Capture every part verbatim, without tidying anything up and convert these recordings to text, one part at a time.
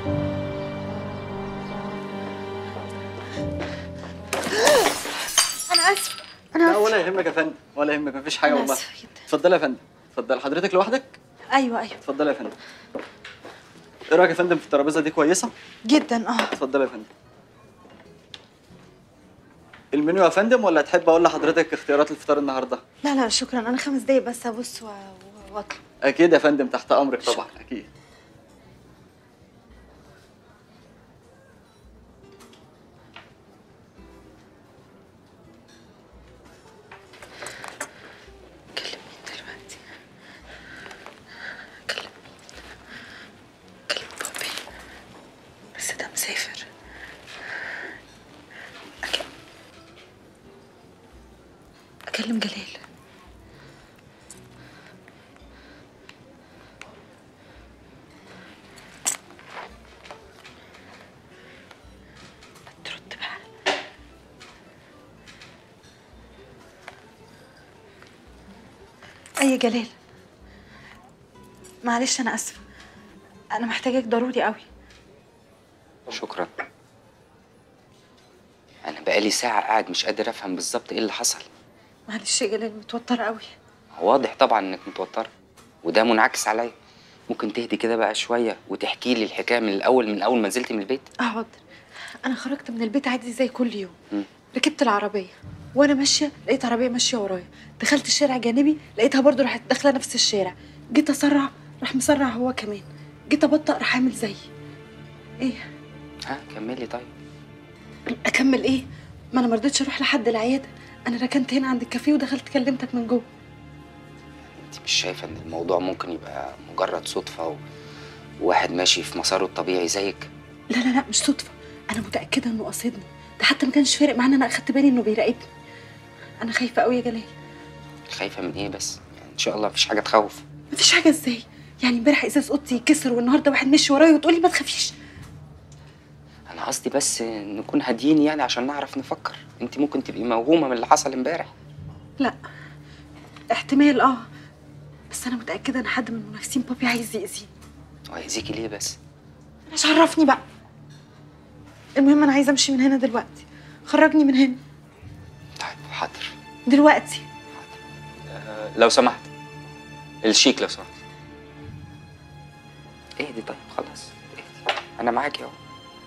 انا اسفه انا لا اسفه. ولا يهمك يا فندم، ولا يهمك، مفيش حاجه أنا والله. آسفة جدا. اتفضلي يا فندم، اتفضلي. حضرتك لوحدك؟ ايوه ايوه اتفضلي يا فندم. ايه رايك يا فندم في الترابيزه دي؟ كويسه جدا. اه اتفضلي يا فندم. المنيو يا فندم، ولا تحب اقول لحضرتك اختيارات الفطار النهارده؟ لا لا شكرا، انا خمس دقايق بس ابص و- و- واطلب. اكيد يا فندم، تحت امرك طبعا. اكيد. كلم مين دلوقتي؟ كلم مين؟ كلم بابي بس ده مسافر. أكلم أكلم جلال. ترد بقى. أي جلال، معلش أنا آسفة، أنا محتاجاك ضروري قوي. شكرا. انا بقالي ساعه قاعد مش قادر افهم بالظبط ايه اللي حصل. معلش يا جلال، متوترة قوي. واضح طبعا انك متوتره، وده منعكس عليا. ممكن تهدي كده بقى شويه وتحكي لي الحكايه من الاول، من اول ما نزلتي من البيت؟ حاضر. أنا خرجت من البيت عادي زي كل يوم. مم. ركبت العربية وأنا ماشية لقيت عربية ماشية ورايا، دخلت الشارع جانبي لقيتها برضو راحت داخلة نفس الشارع، جيت أسرع راح مسرع هو كمان، جيت أبطأ راح عامل زيي. إيه؟ ها كملي طيب. أكمل إيه؟ ما أنا مرضتش أروح لحد العيادة، أنا ركنت هنا عند الكافيه ودخلت كلمتك من جوه. انت مش شايفه ان الموضوع ممكن يبقى مجرد صدفه و... وواحد ماشي في مساره الطبيعي زيك؟ لا لا لا مش صدفة، أنا متأكدة إنه قصدني، ده حتى ما كانش فارق معانا، أنا أخدت بالي إنه بيراقبني. أنا خايفة قوي يا جلال. خايفه من ايه بس؟ يعني ان شاء الله مفيش حاجه تخوف. مفيش حاجة إزاي؟ يعني امبارح إزاز أوضتي يتكسر والنهاردة واحد مشي ورايا وتقولي ما تخافيش. انا قصدي بس نكون هاديين يعني عشان نعرف نفكر. انت ممكن تبقي موهومه من اللي حصل امبارح. لا احتمال اه، بس انا متاكده ان حد من المنافسين بابي عايز يأذيني. وهيأذيكي ليه بس؟ انا مش عرفني بقى. المهم انا عايزه امشي من هنا دلوقتي، خرجني من هنا طيب حاضر. دلوقتي. أه لو سمحت، الشيك لو سمحت. اهدي طيب خلاص اهدي، انا معاكي اهو.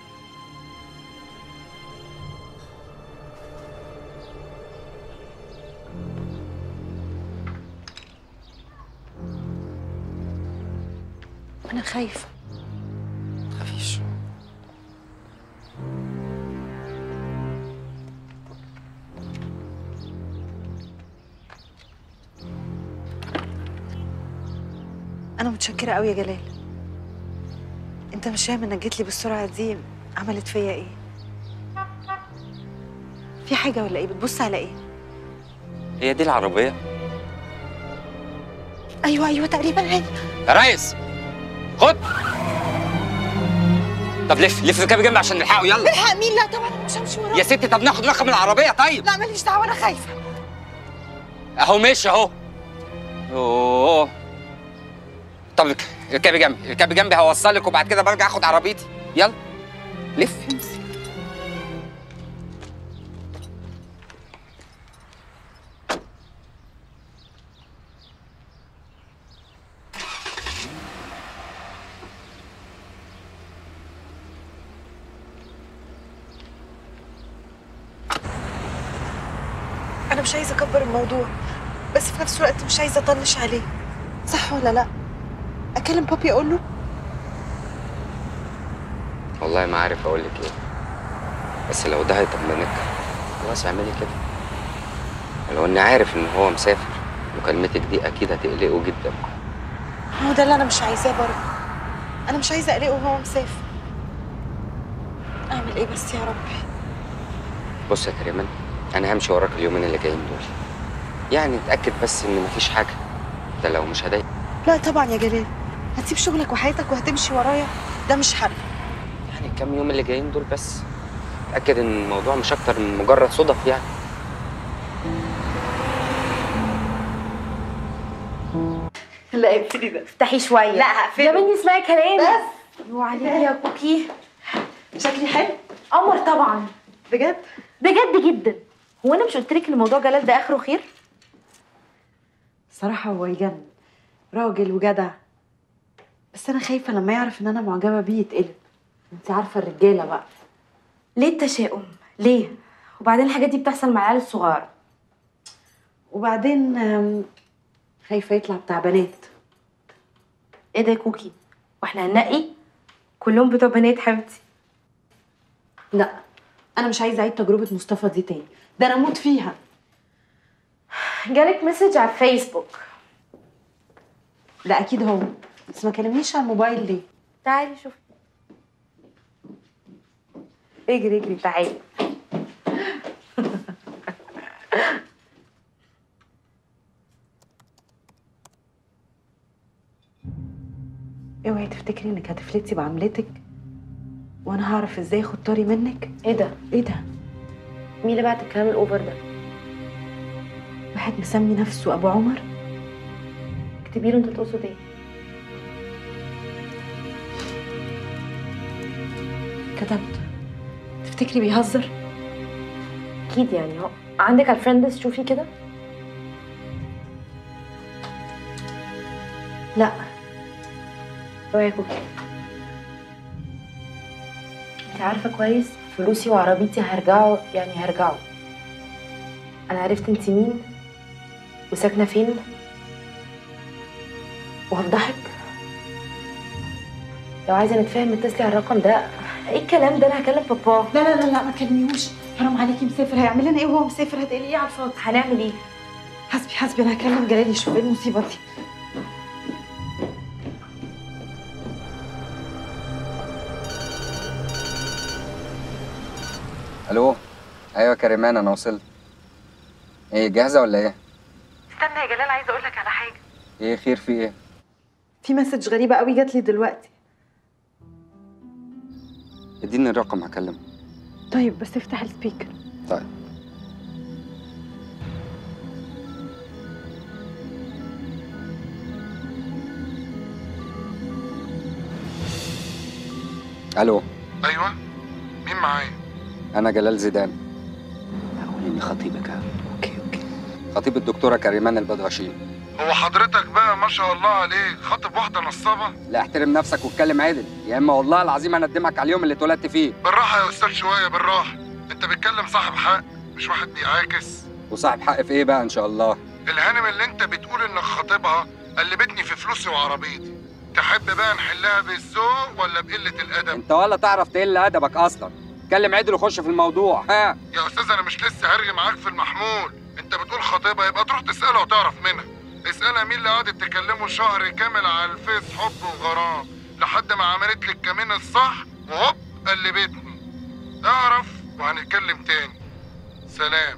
انا خايفه. متخافيش. انا متشكره قوي يا جلال، انت مش فاهم انك جيت لي بالسرعه دي عملت فيا ايه. في حاجه ولا ايه؟ بتبص على ايه؟ هي دي العربيه؟ ايوه ايوه تقريبا هي. يا ريس خد. طب لف لف كده جنبي عشان نلحقه يلا. الحق مين؟ لا طبعا انا مش همشي وراه يا ستي طب ناخد رقم العربيه طيب. لا ماليش دعوه انا خايفه. اهو ماشي اهو. اوه طب اركبي جنبي، اركبي جنبي هوصلك وبعد كده برجع اخد عربيتي. يلا لف. انا مش عايزه اكبر الموضوع، بس في نفس الوقت مش عايزه اطنش عليه، صح ولا لا؟ اكلم بابي اقول له؟ والله ما عارف اقول لك ايه، بس لو ده هيطمنك خلاص اعملي كده. ولو اني عارف ان هو مسافر مكالمتك دي اكيد هتقلقه جدا. هو ده اللي انا مش عايزاه برضه، انا مش عايزه اقلقه وهو مسافر. اعمل ايه بس يا ربي؟ بص يا كريمان، انا همشي وراك اليومين اللي جايين دول، يعني اتاكد بس ان مفيش حاجه، ده لو مش هضايق. لا طبعا يا جلال، هتسيب شغلك وحياتك وهتمشي ورايا؟ ده مش حل. يعني الكام يوم اللي جايين دول بس، اتاكد ان الموضوع مش اكتر من مجرد صدف يعني. لا اقفلي ده، افتحي شويه. لا هقفله. يا بنتي اسمعي كلامي بس وعليكي يا كوكي. شكلي حلو؟ قمر طبعا. بجد؟ بجد جدا. هو انا مش قلت لك ان موضوع جلال ده اخره خير؟ صراحة هو يجنن، راجل وجدع، بس انا خايفة لما يعرف ان انا معجبة بيه يتقلب. انت عارفة الرجالة بقى. ليه التشاؤم؟ ليه؟ وبعدين الحاجات دي بتحصل مع العيال الصغار. وبعدين آم، خايفة يطلع بتاع بنات. ايه ده يا كوكي؟ واحنا هننقي؟ كلهم بتوع بنات حبيبتي. لا، انا مش عايزة اعيد تجربة مصطفى دي تاني، ده انا اموت فيها. جالك مسج على الفيسبوك؟ لا اكيد هو، بس ما كلمنيش على الموبايل ليه؟ تعالي شوفي. اجري اجري تعالي. اوعي تفتكري انك هتفلتي بعملتك وانا هعرف ازاي اخد طاري منك. ايه ده؟ ايه ده؟ مين اللي بعت الكلام الاوفر ده؟ واحد مسمي نفسه ابو عمر. اكتبي له انت تقصد ايه؟ كتبت. تفتكري بيهزر؟ اكيد يعني. هو عندك على الفريندز شوفي كده. لا. اوعي يا كوكي. انت عارفه كويس فلوسي وعربيتي هيرجعوا، يعني هيرجعوا. انا عرفت انت مين وساكنه فين وهفضحك. لو عايزه نتفاهم اتصلي على الرقم ده. ايه الكلام ده؟ انا هكلم بابا. لا لا لا لا، ما تكلميهوش، حرام عليكي، مسافر، هيعمل لنا ايه وهو مسافر؟ هتقلي ايه على الفاضي؟ هنعمل ايه؟ حسبي حسبي، انا هكلم جلال يشوف ايه المصيبه دي. الو. ايوه كريمان، انا وصلت. ايه جاهزه ولا ايه؟ استنى يا جلال، عايزه اقول لك على حاجه. ايه خير؟ في ايه؟ في مسج غريبه قوي جات لي دلوقتي. اديني الرقم هكلمه. طيب بس افتح السبيكر. طيب. الو. ايوه، مين معايا؟ انا جلال زيدان. قول اني خطيبك. اوكي اوكي. خطيب الدكتوره كريمان البدغشين. هو حضرتك بقى ما شاء الله عليك خاطب واحده نصابه؟ لا احترم نفسك واتكلم عدل، يا اما والله العظيم هندمك على اليوم اللي اتولدت فيه. بالراحه يا استاذ، شويه بالراحه. انت بتكلم صاحب حق مش واحد بيعاكس. وصاحب حق في ايه بقى ان شاء الله؟ الهانم اللي انت بتقول انك خاطبها قلبتني في فلوسي وعربيتي. تحب بقى نحلها بالذوق ولا بقله الادب؟ انت ولا تعرف تقل ادبك اصلا. اتكلم عدل وخش في الموضوع. ها يا استاذ، انا مش لسه هرغي معاك في المحمول. انت بتقول خاطبها يبقى تروح تسالها وتعرف منها. اسالها مين اللي قعدت تكلمه شهر كامل على الفيس حب وغرام لحد ما عملت لك الكمين الصح وهوب قلبتني. اعرف وهنتكلم تاني. سلام.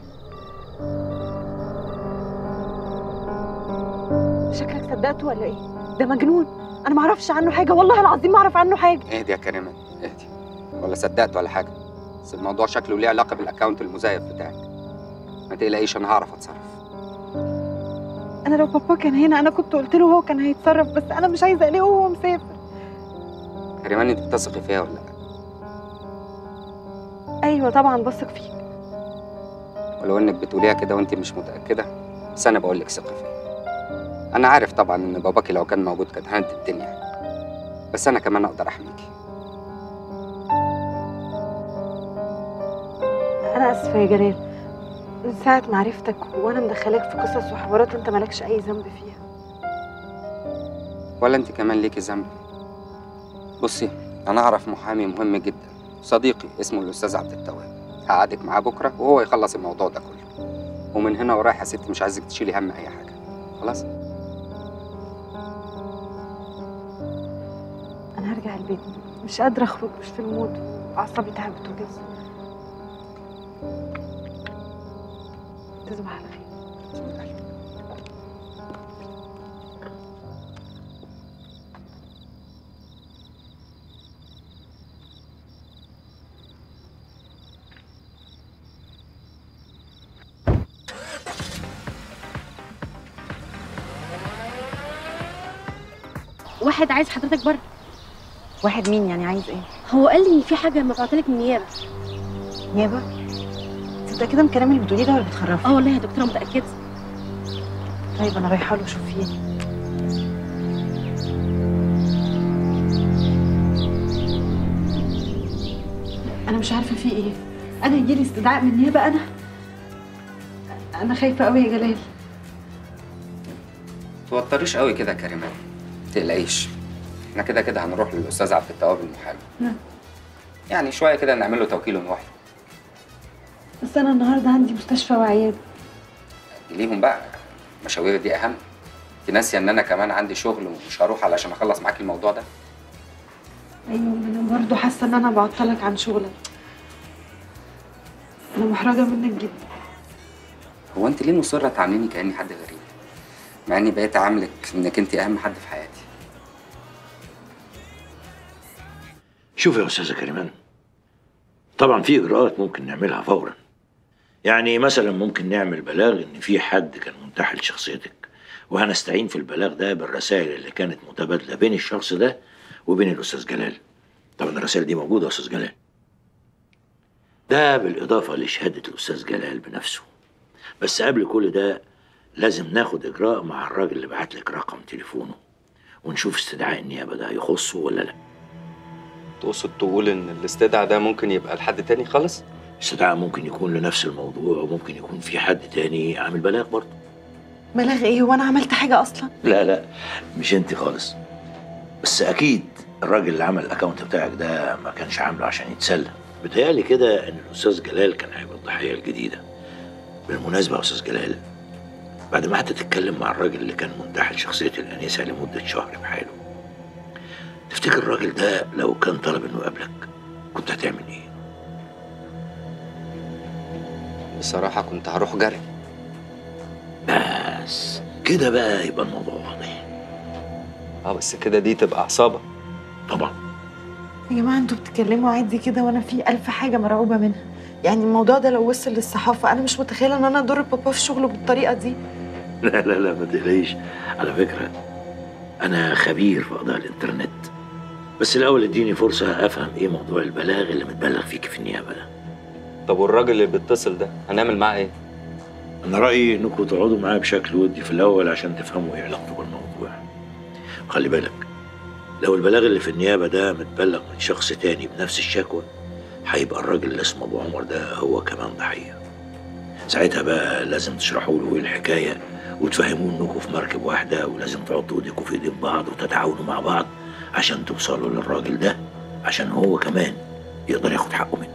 شكلك صدقته ولا ايه؟ ده مجنون، انا ما اعرفش عنه حاجه، والله العظيم ما اعرف عنه حاجه. اهدي يا كريمان اهدي. ولا صدقت ولا حاجه، بس الموضوع شكله ليه علاقه بالاكونت المزيف بتاعك. ما تقلقيش، انا هعرف اتصرف. انا لو بابا كان هنا انا كنت قلت له هو كان هيتصرف، بس انا مش عايزه الاقيه وهو مسافر. كريمان انت بتثقي فيها ولا لا؟ ايوه طبعا بثق فيك. ولو انك بتقوليها كده وانت مش متاكده، بس انا بقول لك ثقي فيا. انا عارف طبعا ان باباكي لو كان موجود كان هند الدنيا، بس انا كمان اقدر احميكي. انا اسفه يا جلال، من ساعه ما عرفتك وانا مدخلاك في قصص وحوارات انت مالكش اي ذنب فيها. ولا انت كمان ليكي ذنب. بصي، انا اعرف محامي مهم جدا صديقي اسمه الاستاذ عبد التواب. هقعدك معاه بكره وهو يخلص الموضوع ده كله، ومن هنا ورايح يا ستي مش عايزك تشيلي هم اي حاجه. خلاص؟ انا هرجع البيت، مش قادره اخرج، مش في المود، اعصابي تعبت وجز. تصبح على خير. واحد عايز حضرتك بره. واحد مين يعني؟ عايز ايه؟ هو قال لي ان في حاجه مبعوتلك من النيابه. نيابه؟ انت متاكده من الكلام اللي بتقوليه ده ولا بتخرفي؟ اه والله يا دكتوره متاكده. طيب انا رايحه له اشوف فيه. انا مش عارفه في ايه. انا يجيلي استدعاء من النيابه؟ انا انا خايفه قوي يا جلال. توتريش قوي كده يا كريمان، متقلقيش. احنا كده كده هنروح للاستاذ عبد التواب المحامي. نعم. يعني شويه كده نعمل له توكيل ونروح. بس انا النهارده عندي مستشفى وعياده. ليهم بقى، مشاوير دي اهم. انت ناسيه ان انا كمان عندي شغل ومش هروح علشان اخلص معاكي الموضوع ده. ايوه، انا برضه حاسه ان انا بعطلك عن شغلك. انا محرجه منك جدا. هو انت ليه مصره تعامليني كاني حد غريب؟ مع اني بقيت عاملك انك انت اهم حد في حياتي. شوف يا استاذه كريمان، طبعا في اجراءات ممكن نعملها فورا. يعني مثلا ممكن نعمل بلاغ ان في حد كان منتحل شخصيتك، وهنستعين في البلاغ ده بالرسائل اللي كانت متبادله بين الشخص ده وبين الاستاذ جلال. طبعا الرسائل دي موجوده يا استاذ جلال. ده بالاضافه لشهاده الاستاذ جلال بنفسه. بس قبل كل ده لازم ناخد اجراء مع الراجل اللي بعت لك رقم تليفونه، ونشوف استدعاء النيابه ده يخصه ولا لا. تقصد تقول ان الاستدعاء ده ممكن يبقى لحد تاني خالص؟ استدعاء ممكن يكون لنفس الموضوع، وممكن يكون في حد تاني عامل بلاغ برضه. بلاغ ايه؟ وانا عملت حاجه اصلا؟ لا لا، مش انت خالص. بس اكيد الراجل اللي عمل الاكونت بتاعك ده ما كانش عامله عشان يتسلى. بيتهيألي كده ان الاستاذ جلال كان هيبقى الضحيه الجديده. بالمناسبه يا استاذ جلال، بعد ما حتى تتكلم مع الراجل اللي كان منتحل شخصيه الانسه لمده شهر بحاله، تفتكر الراجل ده لو كان طلب انه يقابلك كنت هتعمل ايه؟ بصراحه كنت هروح جري. بس كده بقى يبقى الموضوع واضح. اه بس كده دي تبقى عصابه. طبعا يا جماعه انتوا بتتكلموا عادي كده وانا في الف حاجه مرعوبه منها. يعني الموضوع ده لو وصل للصحافه انا مش متخيله ان انا اضر بابا في شغله بالطريقه دي. لا لا لا ما تقلقيش. على فكره انا خبير في قضايا الانترنت. بس الاول اديني فرصه افهم ايه موضوع البلاغ اللي متبلغ فيك في النيابه ده. طب والراجل اللي بيتصل ده هنعمل معاه ايه؟ انا رايي انكم تقعدوا معاه بشكل ودي في الاول عشان تفهموا ايه علاقته بالموضوع. خلي بالك، لو البلاغ اللي في النيابه ده متبلغ من شخص تاني بنفس الشكوى، هيبقى الراجل اللي اسمه ابو عمر ده هو كمان ضحيه. ساعتها بقى لازم تشرحوا له ايه الحكايه وتفهموه انكم في مركب واحده، ولازم تحطوا ايديكم في ايدين بعض وتتعاونوا مع بعض عشان توصلوا للراجل ده، عشان هو كمان يقدر ياخد حقه منه.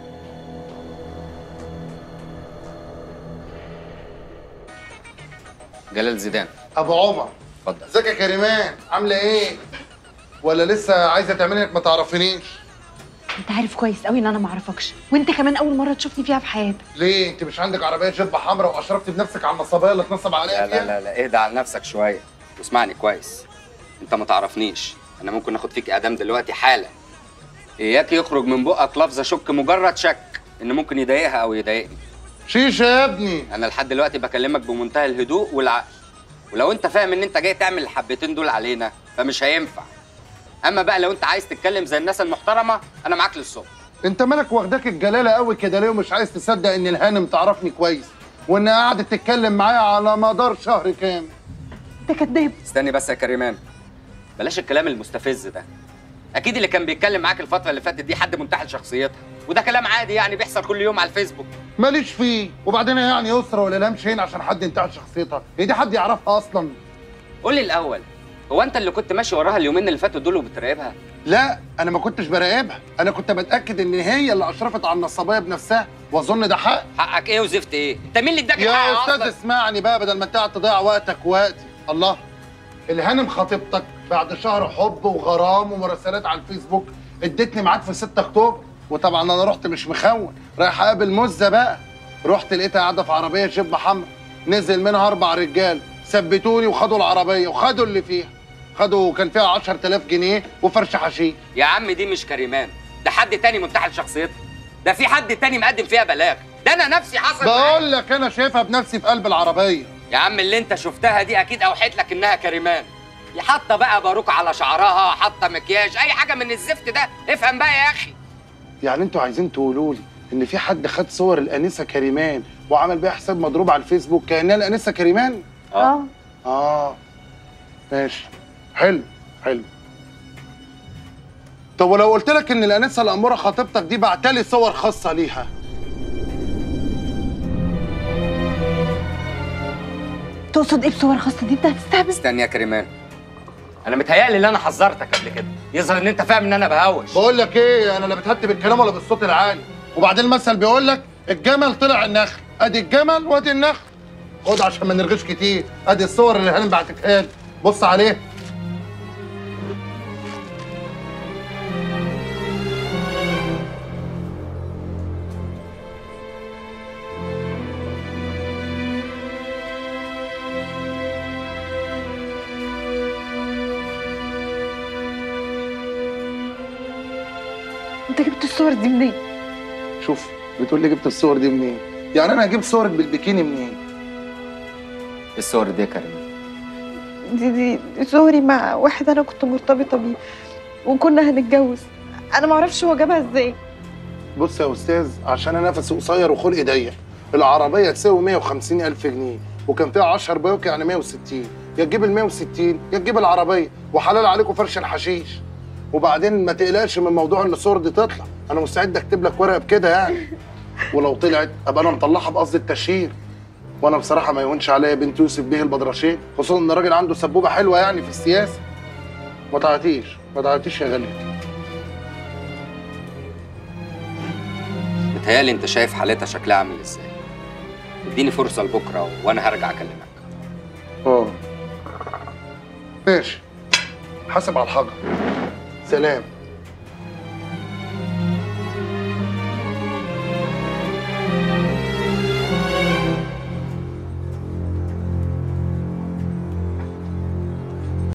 جلال زيدان. ابو عمر، اتفضل. ازيك يا كريمان؟ عامله ايه؟ ولا لسه عايزه تعملي انك ما تعرفينيش؟ انت عارف كويس قوي ان انا ما اعرفكش، وانت كمان اول مره تشوفني فيها في حياتك. ليه؟ انت مش عندك عربيه جيب حمراء واشرفتي بنفسك على النصابيه اللي اتنصب عليها لا فيها؟ لا لا لا، اهدى على نفسك شويه واسمعني كويس. انت ما تعرفنيش، انا ممكن اخد فيك اعدام دلوقتي حالا. اياك يخرج من بقك لفظ اشك مجرد شك ان ممكن يضايقها او يضايقني. شيشه يا ابني. انا لحد دلوقتي بكلمك بمنتهى الهدوء والعقل، ولو انت فاهم ان انت جاي تعمل الحبتين دول علينا فمش هينفع. اما بقى لو انت عايز تتكلم زي الناس المحترمه انا معاك للصبح. انت مالك واخداك الجلاله قوي كده ليه ومش عايز تصدق ان الهانم تعرفني كويس وانها قعدت تتكلم معايا على مدار شهر كامل؟ انت كداب. استني بس يا كريمان، بلاش الكلام المستفز ده. اكيد اللي كان بيتكلم معاك الفتره اللي فاتت دي حد منتحل شخصيتها، وده كلام عادي يعني بيحصل كل يوم على الفيسبوك. ماليش فيه، وبعدين يعني يسرى ولا لمش هنا عشان حد انتحل شخصيتها؟ هي دي حد يعرفها اصلا؟ قول لي الاول، هو انت اللي كنت ماشي وراها اليومين اللي فاتوا دول وبتراقبها؟ لا، انا ما كنتش براقبها، انا كنت بتاكد ان هي اللي اشرفت على النصابيه بنفسها، واظن ده حق. حقك ايه وزفت ايه؟ انت مين اللي اداك الحق يا استاذ أصلاً؟ اسمعني بقى بدل ما انت قاعد تضيع وقتك ووقتي. الله، الهانم خطيبتك بعد شهر حب وغرام ومراسلات على الفيسبوك ادتني ميعاد في ستة اكتوبر، وطبعا انا رحت مش مخون، رايح اقابل مزه بقى. رحت لقيتها قاعده في عربيه جيب حمراء، نزل منها اربع رجال ثبتوني وخدوا العربيه وخدوا اللي فيها. خدوا كان فيها عشرة آلاف جنيه وفرش حشيش. يا عم دي مش كريمان، ده حد تاني منتحل شخصيتها، ده في حد تاني مقدم فيها بلاغ، ده انا نفسي حصل بقول لك انا شايفها بنفسي في قلب العربيه. يا عم اللي انت شفتها دي اكيد اوحيت لك انها كريمان. حاطه بقى باروكه على شعرها، حاطه مكياج، اي حاجه من الزفت ده. افهم بقى يا اخي. يعني انتوا عايزين تقولوا لي ان في حد خد صور الانسه كريمان وعمل بيها حساب مضروب على الفيسبوك كانها الانسه كريمان؟ اه اه ماشي، حلو حلو. طب ولو قلت لك ان الانسه الاموره خطيبتك دي بعتلي صور خاصه ليها؟ تقصد ايه بصور خاصه دي؟ انت هتستهبل. استنى يا كريمان، انا متهيألي ان انا حذرتك قبل كده، يظهر ان انت فاهم ان انا بهوش. بقول لك ايه، انا لا بتهتي بالكلام ولا بالصوت العالي. وبعدين المثل بيقول لك الجمل طلع النخل، ادي الجمل وادي النخل. خد عشان ما نرغيش كتير، ادي الصور اللي هانم بعتتها لي، بص عليها. انت جبت الصور دي منين؟ شوف بتقول لي جبت الصور دي منين؟ يعني انا هجيب صورك بالبيكيني منين؟ الصور دي يا كريمان دي دي صوري مع واحد انا كنت مرتبطه بيه وكنا هنتجوز. انا ما اعرفش هو جابها ازاي. بص يا استاذ، عشان انا نفسي قصير وخلقي ضيق، العربيه تساوي مية وخمسين الف جنيه وكان فيها عشرة بيوك يعني مية وستين، يا تجيب ال مية وستين يا تجيب العربيه، وحلال عليكم فرش الحشيش. وبعدين ما تقلقش من موضوع ان الصور دي تطلع، انا مستعد اكتب لك ورقه بكده يعني، ولو طلعت ابقى انا مطلعها بقصد التشهير. وانا بصراحه ما يهونش عليا بنت يوسف بيه البدرشين، خصوصا ان الراجل عنده سبوبه حلوه يعني في السياسه. ما تعيطيش ما تعيطيش يا غاليه. متهيألي انت شايف حالتها شكلها عامل ازاي. اديني فرصه لبكره وانا هرجع اكلمك. اه ماشي، حاسب على الحجر. سلام.